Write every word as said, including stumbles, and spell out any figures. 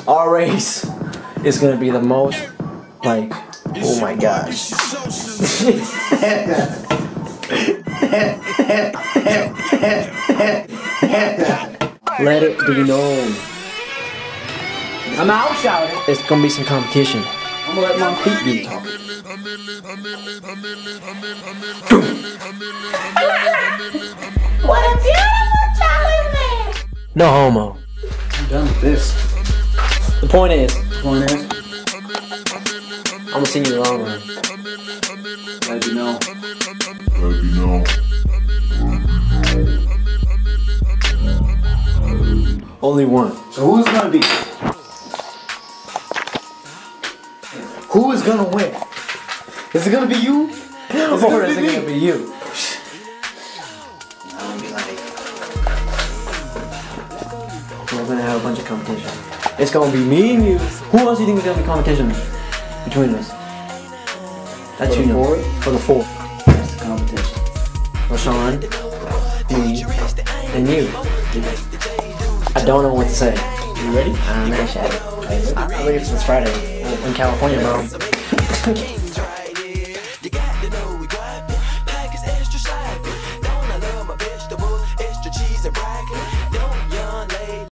Our race is gonna be the most, like, oh my gosh. Let it be known. I'm out shouting. It's gonna be some competition. I'm gonna let my feet do the talking. What a beautiful challenge! No homo. I'm done with this. The point is, Point is, I'm gonna see you in the long run. let you know. Let you know. Only one. So who's gonna be? Who is gonna win? Is it gonna be you? Is it Or gonna is be it me? gonna be you? I'm like, We're gonna have a bunch of competition. It's gonna be me and you. Who else do you think is gonna be competition between us? That's For you the know. four? For the four. that's the competition. Rashawn, me, and you. I don't know what to say. You ready? I'm not shy. I'm ready for this Friday in California, bro.